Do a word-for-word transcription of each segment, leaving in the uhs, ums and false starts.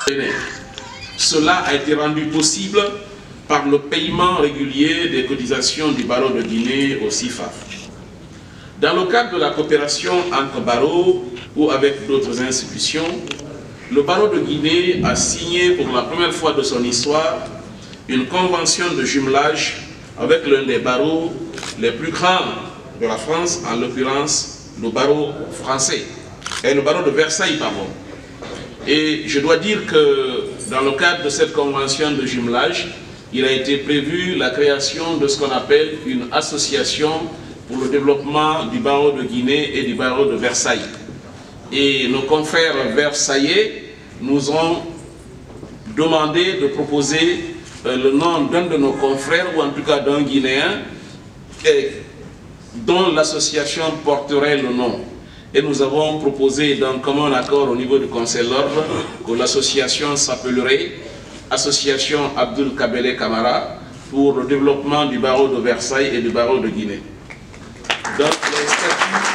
Cela a été rendu possible par le paiement régulier des cotisations du barreau de Guinée au C I F A F. Dans le cadre de la coopération entre barreaux ou avec d'autres institutions, le barreau de Guinée a signé pour la première fois de son histoire une convention de jumelage avec l'un des barreaux les plus grands de la France, en l'occurrence le barreau français, et le barreau de Versailles, pardon. Et je dois dire que dans le cadre de cette convention de jumelage, il a été prévu la création de ce qu'on appelle une association pour le développement du barreau de Guinée et du barreau de Versailles. Et nos confrères versaillais nous ont demandé de proposer euh, le nom d'un de nos confrères, ou en tout cas d'un Guinéen, et dont l'association porterait le nom. Et nous avons proposé d'un commun accord au niveau du Conseil de l'Ordre que l'association s'appellerait Association Abdul Kabele Camara pour le développement du barreau de Versailles et du barreau de Guinée. Donc les statuts,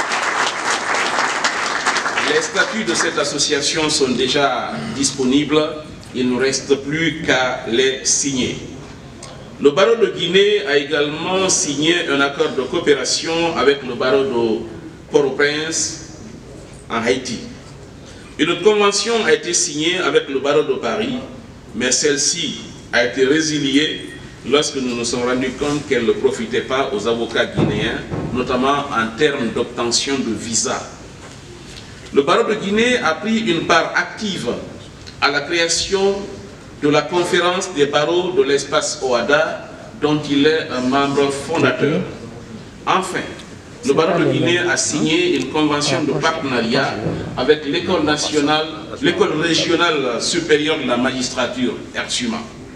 les statuts de cette association sont déjà disponibles, il ne nous reste plus qu'à les signer. Le barreau de Guinée a également signé un accord de coopération avec le barreau de Port-au-Prince en Haïti. Une convention a été signée avec le barreau de Paris, mais celle-ci a été résiliée lorsque nous nous sommes rendus compte qu'elle ne profitait pas aux avocats guinéens, notamment en termes d'obtention de visa. Le barreau de Guinée a pris une part active à la création de la conférence des barreaux de l'espace O A D A, dont il est un membre fondateur. Enfin, le barreau de Guinée a signé une convention de partenariat avec l'école nationale, l'école régionale supérieure de la magistrature, Ersuma.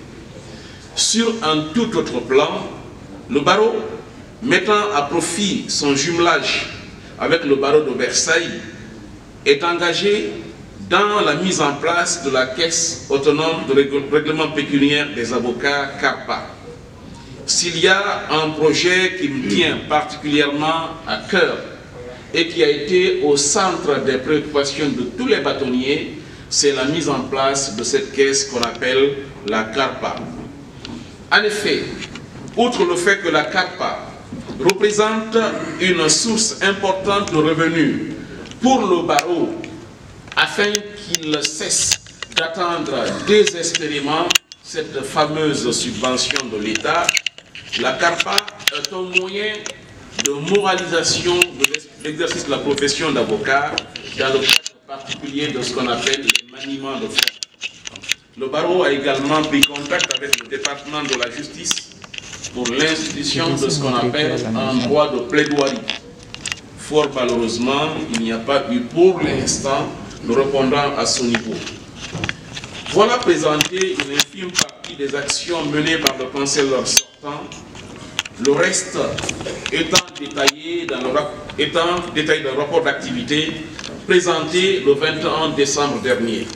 Sur un tout autre plan, le barreau, mettant à profit son jumelage avec le barreau de Versailles, est engagé dans la mise en place de la Caisse autonome de règlement pécuniaire des avocats CARPA. S'il y a un projet qui me tient particulièrement à cœur et qui a été au centre des préoccupations de tous les bâtonniers, c'est la mise en place de cette caisse qu'on appelle la CARPA. En effet, outre le fait que la CARPA représente une source importante de revenus pour le barreau, afin qu'il cesse d'attendre désespérément cette fameuse subvention de l'État, la CARPA est un moyen de moralisation de l'exercice de la profession d'avocat dans le cadre particulier de ce qu'on appelle les maniements de fonds. Le barreau a également pris contact avec le département de la justice pour l'institution de ce qu'on appelle un droit de plaidoirie. Fort malheureusement, il n'y a pas eu pour l'instant de répondant à ce niveau. Voilà présenté une infime partie des actions menées par le Conseil sortant, le reste étant détaillé dans le, étant détaillé dans le rapport d'activité présenté le vingt et un décembre dernier.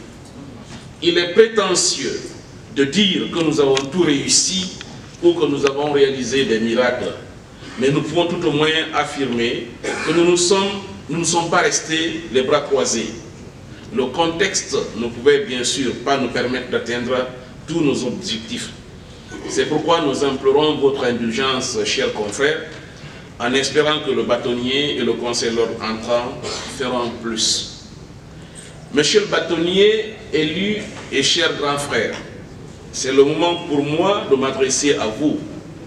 Il est prétentieux de dire que nous avons tout réussi ou que nous avons réalisé des miracles, mais nous pouvons tout au moins affirmer que nous, nous, sommes, nous ne sommes pas restés les bras croisés. Le contexte ne pouvait bien sûr pas nous permettre d'atteindre tous nos objectifs. C'est pourquoi nous implorons votre indulgence, chers confrères, en espérant que le bâtonnier et le conseil entrant feront plus. Monsieur le bâtonnier, élu et cher grand frère, c'est le moment pour moi de m'adresser à vous.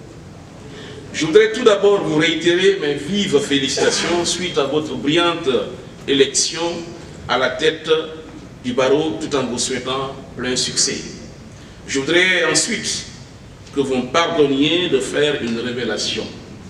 Je voudrais tout d'abord vous réitérer mes vives félicitations suite à votre brillante élection à la tête du barreau, tout en vous souhaitant plein succès. Je voudrais ensuite que vous me pardonniez de faire une révélation.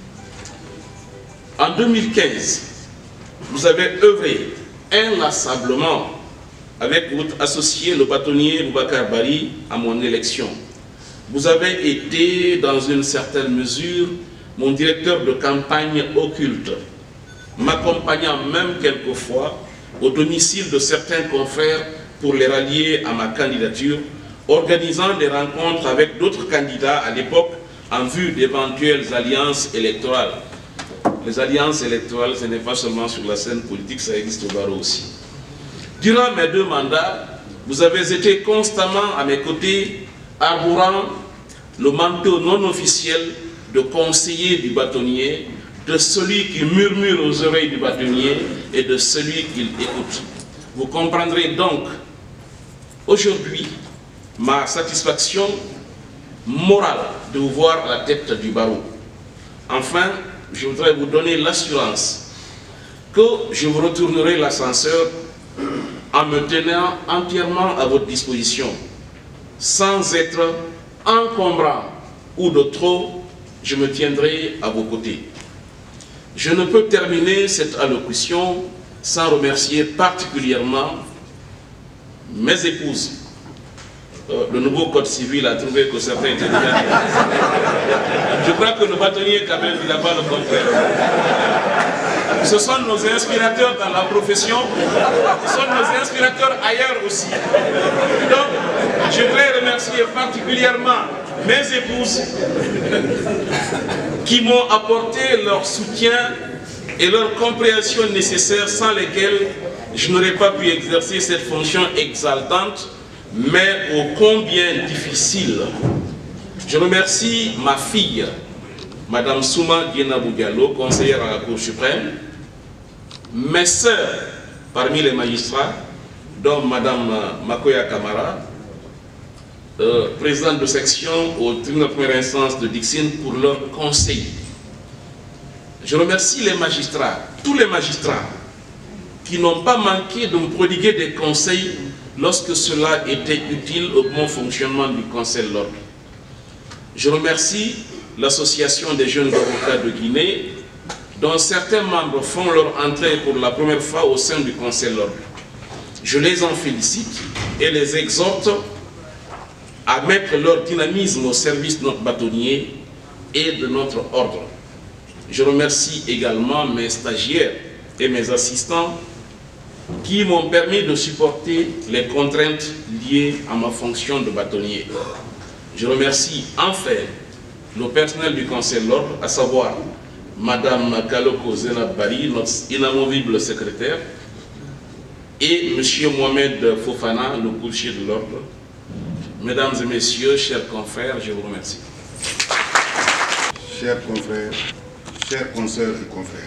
En deux mille quinze, vous avez œuvré inlassablement avec votre associé, le bâtonnier Boubacar Bari, à mon élection. Vous avez été, dans une certaine mesure, mon directeur de campagne occulte, m'accompagnant même quelquefois au domicile de certains confrères pour les rallier à ma candidature, organisant des rencontres avec d'autres candidats à l'époque en vue d'éventuelles alliances électorales. Les alliances électorales, ce n'est pas seulement sur la scène politique, ça existe au barreau aussi. Durant mes deux mandats, vous avez été constamment à mes côtés, arborant le manteau non officiel de conseiller du bâtonnier, de celui qui murmure aux oreilles du bâtonnier et de celui qu'il écoute. Vous comprendrez donc aujourd'hui ma satisfaction morale de vous voir à la tête du barreau. Enfin, je voudrais vous donner l'assurance que je vous retournerai l'ascenseur en me tenant entièrement à votre disposition, sans être encombrant ou de trop, je me tiendrai à vos côtés. Je ne peux terminer cette allocution sans remercier particulièrement mes épouses. Euh, le nouveau code civil a trouvé que certains étaient déjà... Je crois que le bâtonnier, quand même, il n'a pas le contraire. Ce sont nos inspirateurs dans la profession, ce sont nos inspirateurs ailleurs aussi. Donc, je voudrais remercier particulièrement mes épouses qui m'ont apporté leur soutien et leur compréhension nécessaire, sans lesquelles je n'aurais pas pu exercer cette fonction exaltante, mais ô combien difficile. Je remercie ma fille, Madame Souma Guénabou Diallo, conseillère à la Cour suprême, mes sœurs parmi les magistrats, dont Madame Makoya Kamara, euh, présidente de section au tribunal de première instance de Dixine, pour leur conseil. Je remercie les magistrats, tous les magistrats, qui n'ont pas manqué de me prodiguer des conseils lorsque cela était utile au bon fonctionnement du Conseil de l'Ordre. Je remercie l'Association des jeunes avocats de Guinée, dont certains membres font leur entrée pour la première fois au sein du Conseil de l'Ordre. Je les en félicite et les exhorte à mettre leur dynamisme au service de notre bâtonnier et de notre ordre. Je remercie également mes stagiaires et mes assistants qui m'ont permis de supporter les contraintes liées à ma fonction de bâtonnier. Je remercie enfin le personnel du Conseil de l'Ordre, à savoir Madame Kaloko Zenab Bari, notre inamovible secrétaire, et Monsieur Mohamed Fofana, le courtier de l'Ordre. Mesdames et Messieurs, chers confrères, je vous remercie. Chers confrères, chers consoeurs et confrères,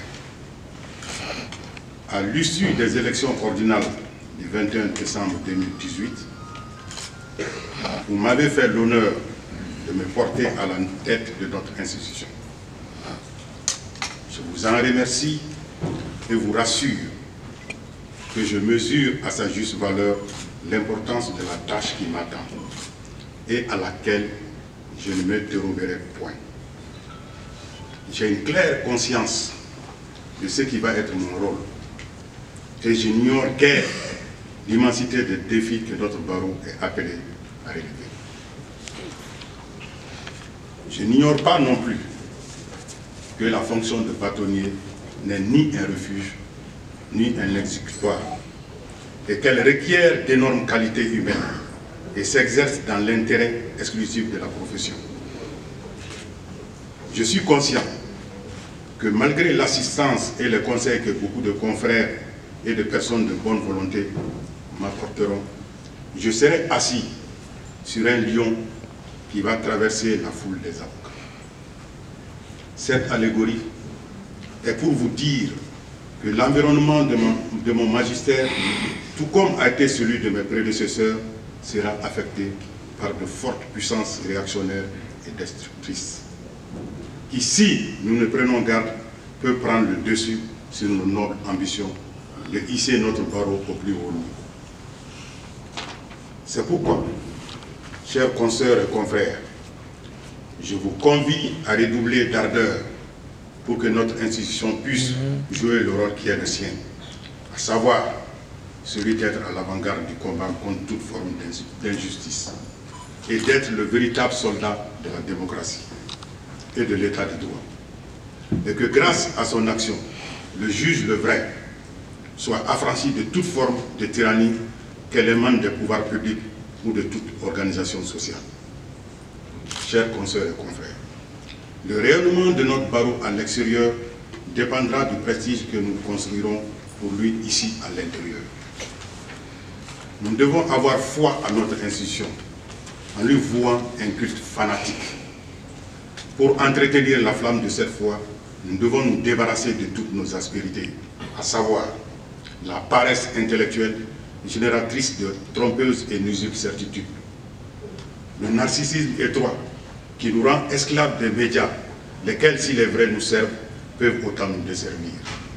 à l'issue des élections ordinales du vingt et un décembre deux mille dix-huit, vous m'avez fait l'honneur de me porter à la tête de notre institution. Je vous en remercie et vous rassure que je mesure à sa juste valeur l'importance de la tâche qui m'attend et à laquelle je ne me déroberai point. J'ai une claire conscience de ce qui va être mon rôle et je n'ignore guère l'immensité des défis que notre barreau est appelé à relever. Je n'ignore pas non plus que la fonction de bâtonnier n'est ni un refuge, ni un exécutoire, et qu'elle requiert d'énormes qualités humaines et s'exerce dans l'intérêt exclusif de la profession. Je suis conscient que malgré l'assistance et les conseils que beaucoup de confrères et de personnes de bonne volonté m'apporteront, je serai assis sur un lion qui va traverser la foule des avocats. Cette allégorie est pour vous dire que l'environnement de mon, de mon magistère, tout comme a été celui de mes prédécesseurs, sera affecté par de fortes puissances réactionnaires et destructrices, qui, si nous ne prenons garde, peut prendre le dessus sur nos nobles ambitions de hisser notre barreau au plus haut niveau. C'est pourquoi, chers consoeurs et confrères, je vous convie à redoubler d'ardeur pour que notre institution puisse jouer le rôle qui est le sien, à savoir celui d'être à l'avant-garde du combat contre toute forme d'injustice et d'être le véritable soldat de la démocratie et de l'état de droit. Et que grâce à son action, le juge le vrai soit affranchi de toute forme de tyrannie qu'elle émane des pouvoirs publics ou de toute organisation sociale. Chers consoeurs et confrères, le rayonnement de notre barreau à l'extérieur dépendra du prestige que nous construirons pour lui ici à l'intérieur. Nous devons avoir foi à notre institution, en lui vouant un culte fanatique. Pour entretenir la flamme de cette foi, nous devons nous débarrasser de toutes nos aspérités, à savoir la paresse intellectuelle génératrice de trompeuses et nuisibles certitudes, le narcissisme étroit qui nous rend esclaves des médias, lesquels, s'il est vrai, nous servent, peuvent autant nous desservir,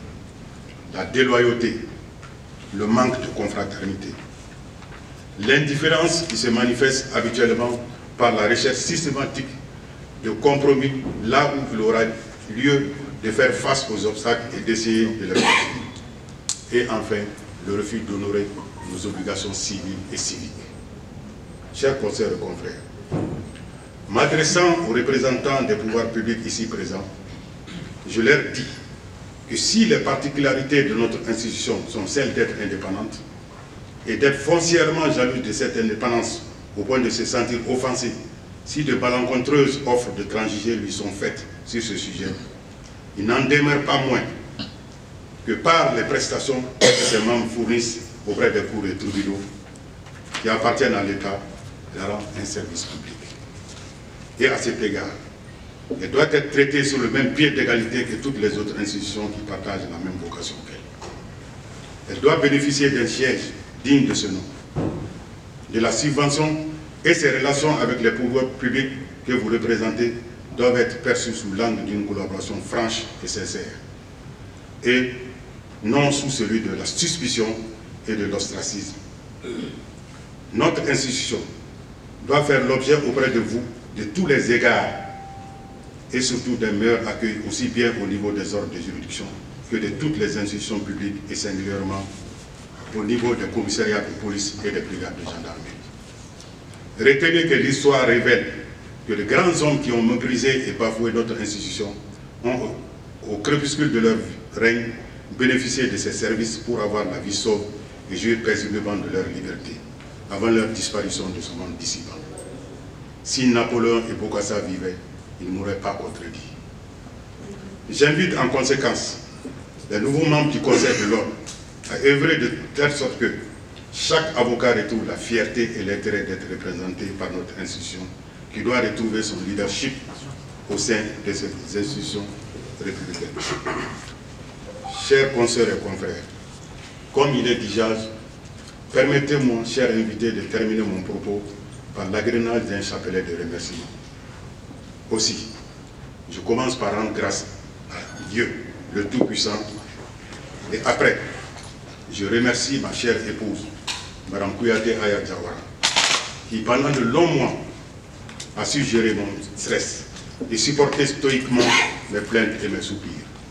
la déloyauté, le manque de confraternité, l'indifférence qui se manifeste habituellement par la recherche systématique de compromis là où il aura lieu de faire face aux obstacles et d'essayer de les résoudre. Et enfin, le refus d'honorer nos obligations civiles et civiques. Chers consoeurs et confrères, m'adressant aux représentants des pouvoirs publics ici présents, je leur dis que si les particularités de notre institution sont celles d'être indépendante et d'être foncièrement jalouse de cette indépendance au point de se sentir offensée si de malencontreuses offres de transiger lui sont faites sur ce sujet, il n'en demeure pas moins que par les prestations que ces membres fournissent auprès des cours et tribunaux qui appartiennent à l'État, il rend un service public. Et à cet égard, elle doit être traitée sur le même pied d'égalité que toutes les autres institutions qui partagent la même vocation qu'elle. Elle doit bénéficier d'un siège digne de ce nom, de la subvention, et ses relations avec les pouvoirs publics que vous représentez doivent être perçues sous l'angle d'une collaboration franche et sincère, et non sous celui de la suspicion et de l'ostracisme. Notre institution doit faire l'objet auprès de vous de tous les égards et surtout d'un meilleur accueil aussi bien au niveau des ordres de juridiction que de toutes les institutions publiques et singulièrement au niveau des commissariats de police et des brigades de gendarmerie. Retenez que l'histoire révèle que les grands hommes qui ont méprisé et bafoué notre institution ont, au crépuscule de leur règne, bénéficié de ces services pour avoir la vie sauve et jouir paisiblement de leur liberté, avant leur disparition de ce monde dissipant. Si Napoléon et Bokassa vivaient, ils n'auraient pas contredit. J'invite en conséquence les nouveaux membres du Conseil de l'ordre à œuvrer de telle sorte que chaque avocat retrouve la fierté et l'intérêt d'être représenté par notre institution, qui doit retrouver son leadership au sein de ces institutions républicaines. Chers consoeurs et confrères, comme il est d'usage, permettez-moi, chers invités, de terminer mon propos par l'agrénage d'un chapelet de remerciements. Aussi, je commence par rendre grâce à Dieu, le Tout-Puissant, et après, je remercie ma chère épouse, Mme Kouyaté Aya Diawara, qui pendant de longs mois a su gérer mon stress et supporter stoïquement mes plaintes et mes soupirs.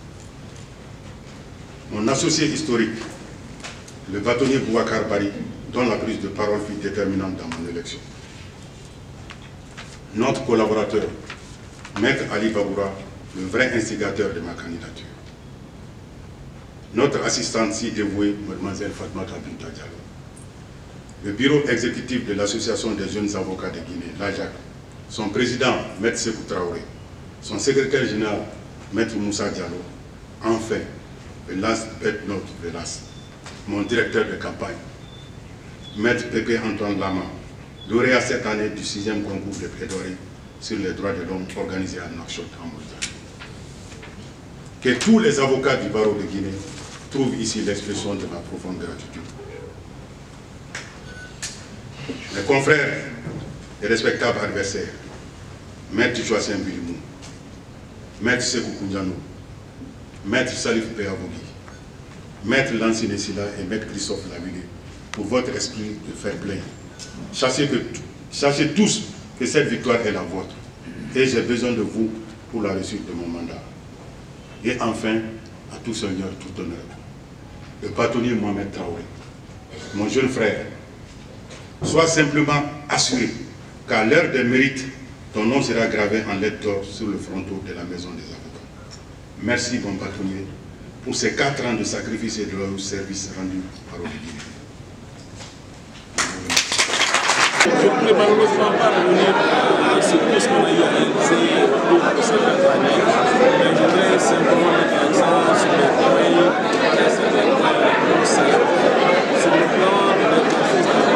Mon associé historique, le bâtonnier Boubacar Bari, dont la prise de parole fut déterminante dans mon élection. Notre collaborateur, Maître Ali Baboura, le vrai instigateur de ma candidature. Notre assistante si dévouée, Mademoiselle Fatmata Binta Diallo. Le bureau exécutif de l'Association des jeunes avocats de Guinée, l'A J A C, son président, Maître Sékou Traoré, son secrétaire général, Maître Moussa Diallo, enfin, le last but not the last, mon directeur de campagne, Maître Pépé Antoine Lama, lauréat cette année du sixième concours de plaidoirie sur les droits de l'homme organisé à Nouakchott en Mauritanie. Que tous les avocats du barreau de Guinée trouvent ici l'expression de ma profonde gratitude. Mes confrères et respectables adversaires, Maître Joacim Bilimou, Maître Sékou Koundianou, Maître Salif Péavogui, Maître Lansine Silla et Maître Christophe Lamine, pour votre esprit de fair play. Sachez, que, sachez tous que cette victoire est la vôtre et j'ai besoin de vous pour la réussite de mon mandat. Et enfin, à tout seigneur, tout honneur, le bâtonnier Mohamed Traoré, mon jeune frère, sois simplement assuré qu'à l'heure des mérites, ton nom sera gravé en lettres d'or sur le fronton de la maison des avocats. Merci, mon bâtonnier, pour ces quatre ans de sacrifice et de leur service rendu par le Guinée. Je ne peux malheureusement pas revenir sur tout ce qu'on a eu à réaliser au cours de cette année, mais je voudrais simplement mettre l'accent sur les points qui restent sur le plan de notre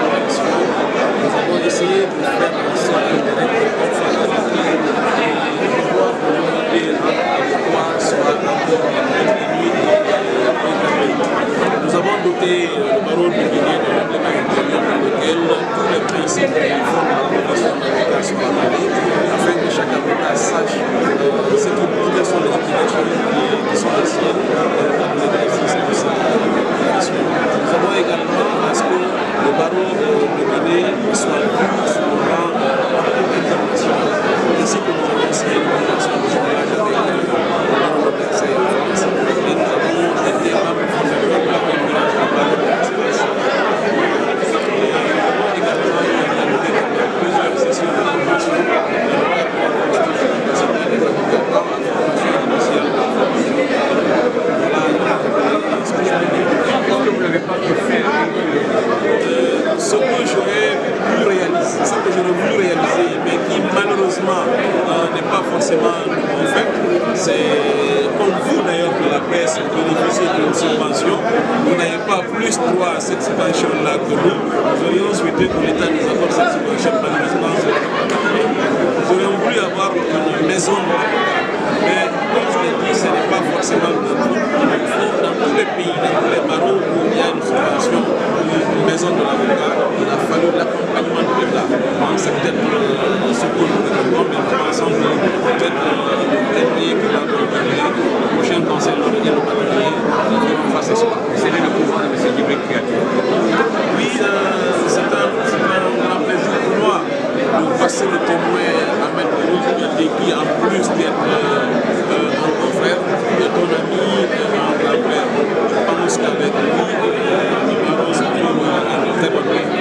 de faire en sorte que les règles soient appliquées et le pouvoir de l'unité entre les pouvoirs soit encore maintenu et préservé. Nous avons doté le barreau de Guinée d'un règlement intérieur dans lequel tous les principes qui font la profession d'avocat sont rappelés afin que chaque avocat sache euh, ce qui, quelles sont les obligations qui, qui sont les siennes dans l'exercice de sa profession. Nous avons également à ce que le barreau de Guinée soit vu sur le plan international. Ainsi que nous avons signé une convention de mariage avec le barreau de Versailles en France et nous avons été membres fondateurs de la conférence du barreau de l'excellence. Et nous avons également organisé plusieurs sessions de formation dans le cadre de la constitution de l'Assemblée des avocats dans la formation initiale. Voilà ce que je peux dire. Est-ce que vous n'avez pas pu faire Euh, ce que j'aurais voulu réaliser, ce que j'aurais voulu réaliser, mais qui malheureusement euh, n'est pas forcément en fait, c'est comme vous d'ailleurs de la presse bénéficiez d'une subvention, vous n'avez pas plus droit à cette subvention-là que nous. Nous aurions souhaité que l'État nous accorde cette subvention, malheureusement, ce n'est pas fait. Nous aurions voulu avoir une maison de l'avocat. Mais comme je l'ai dit, ce n'est pas forcément de tout. Il faut dans tous les pays, dans tous les barreaux où il y a une subvention, une maison de l'avocat, il a fallu l'accompagnement de l'État. C'est peut-être euh, ce que nous regardons, mais nous pensons que peut-être euh, le dernier qui va organiser, le prochain conseil de l'Union particulier, nous ferons face à cela. C'est le pouvoir de M. Djibril Kouyaté. Oui, euh, c'est un, un grand plaisir pour moi de passer le témoin à M. Kouyaté qui, en plus d'être euh, euh, un confrère, est ton ami, un grand frère. Je pense qu'avec lui, nous allons se trouver une très bonne vie.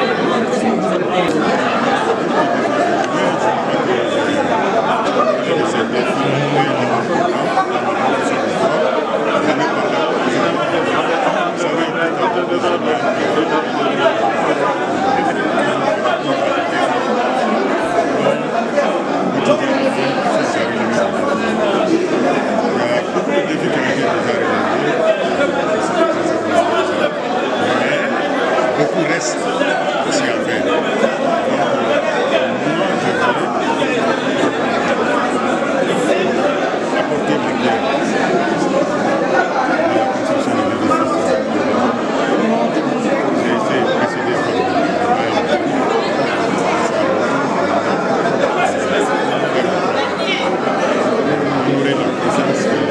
Beaucoup reste aussi à faire. Donc, moi, je voulais apporter ma pierre à la construction de l'édifice. J'ai été précédé par vous aurez la confiance que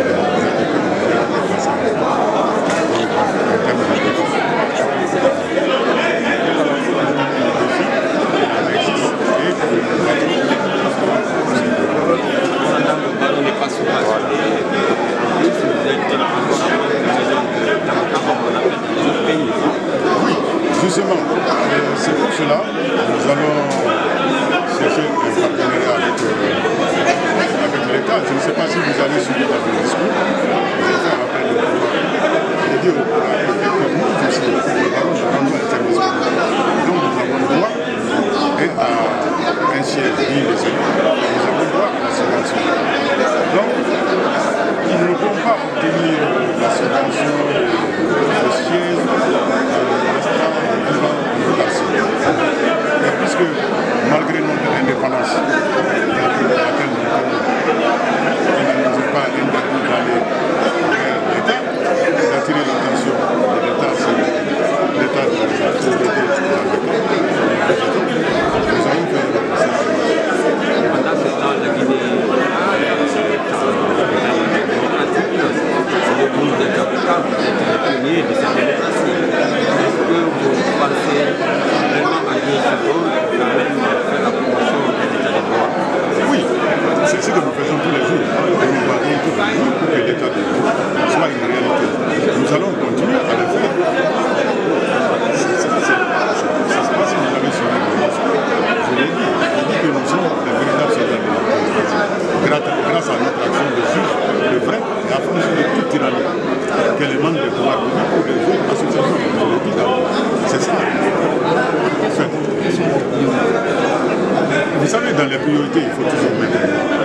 justement, c'est pour cela que nous allons chercher un partenariat avec, euh, avec l'État. Je ne sais pas si vous allez suivre dans le discours. Je vais faire appel au pouvoir. Je dis au pouvoir que nous aussi, nous allons rendre un service public. Donc nous avons droit et à un siège digne de ce nom. Nous avons droit à la subvention. Donc, ils ne vont pas obtenir la subvention de siège et puisque malgré notre indépendance, laquelle nous connaissons, il ne nous est pas interdit d'aller vers l'État, d'attirer l'attention de l'État sur l'état de la société nous allons faire cette démarche. Pendant ce temps, la Guinée c'est le groupe des avocats, vous êtes les pionniers de cette démocratie. Est-ce que vous pensez vraiment à jouer ce rôle pour quand même faire la promotion de l'état de droit? Oui, c'est ce que nous faisons tous les jours. Et nous battons tous les jours pour que l'état de droit soit une réalité. Nous allons continuer à le faire. Je ne sais pas si vous avez suivi le discours. Je l'ai dit, je dis que nous sommes les véritables soldats de la démocratie. Grâce à notre action de juge, de vrai, et affranchir de toute tyrannie que les membres de pouvoir public ou les autres associations, je le dis d'abord. C'est ça. En fait, vous savez, dans les priorités, il faut toujours mettre